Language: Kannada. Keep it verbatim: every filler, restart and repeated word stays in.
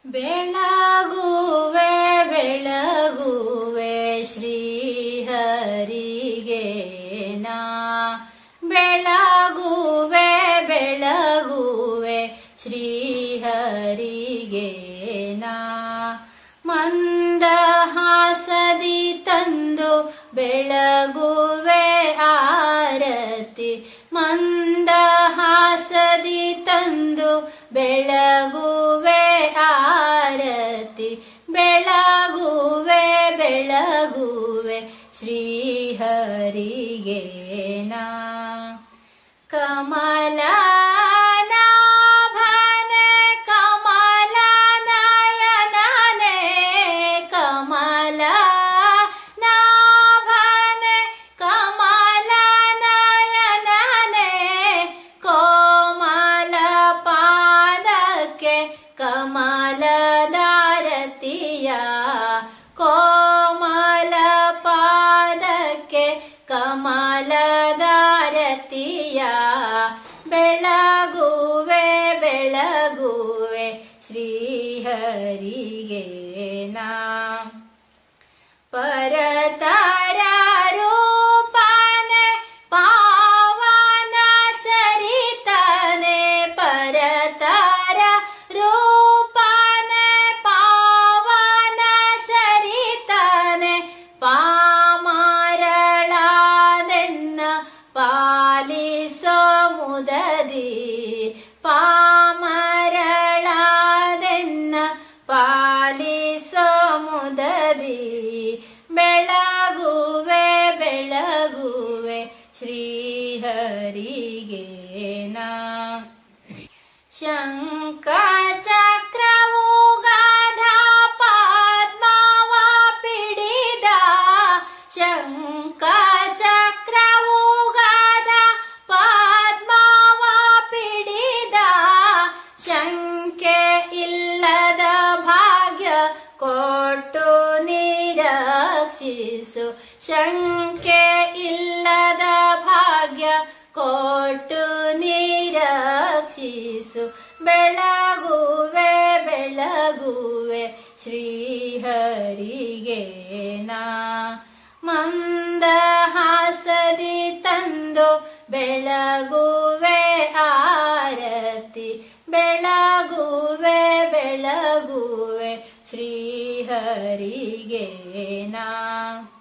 ಬೆಳಗುವೆ ಬೆಳಗುವೆ ಶ್ರೀಹರಿಗೆ ನಾ ಬೆಳಗುವೆ ಬೆಳಗುವೆ ಶ್ರೀಹರಿಗೆ ನಾ ಮಂದಹಾಸದಿ ತಂದು ಬೆಳಗುವೆ ಆರತಿ ಮಂದಹಾಸದಿ ತಂದು ಬೆಳಗುವೆ ಆರತಿ ಬೆಳಗುವೆ ಬೆಳಗುವೆ ಶ್ರೀಹರಿಗೆ ನಾ ಕಮಲ ಕಮಲದಾರತಿಯ ಕೋಮಲ ಪಾದಕ್ಕೆ ಕಮಲದಾರತಿಯ ಬೆಳಗುವೆ ಬೆಳಗುವೆ ಶ್ರೀಹರಿಗೆ ನಾ ಪರತರ ರೂಪನೆ ಪಾವನ ಚರಿತನೆ ಪರತರ ಪಾಲಿಸೋ ಮುದದಿ ಪಾಮರಳಾದೆನ್ನ ಪಾಲಿಸೋ ಮುದದಿ ಬೆಳಗುವೆ ಬೆಳಗುವೆ ಶ್ರೀಹರಿಗೆ ನಾ ಶಂಖ ಚಕ್ರವು ಗಾಧಾ ಪದ್ಮವ ಪಿಡಿದ ಶಂಖ ಚಕ್ರವು ಗಾಧಾ ಪದ್ಮವ ಪಿಡಿದ ಶಂಕೆ ಇಲ್ಲದ ಭಾಗ್ಯ ಕೊಟ್ಟು ನಿರಕ್ಷಿಸು ಶಂಕೆ ಇಲ್ಲದ ಭಾಗ್ಯ ಕೊಟ್ಟು ನಿರಕ್ಷಿಸು ಬೆಳಗುವೆ ಬೆಳಗುವೆ ಶ್ರೀಹರಿಗೆ ನಾ ಮಂದಹಾಸದಿ ತಂದು ಬೆಳಗುವೆ ಆರತಿ ಬೆಳಗುವೆ ಬೆಳಗುವೆ ಶ್ರೀಹರಿಗೆ ನಾ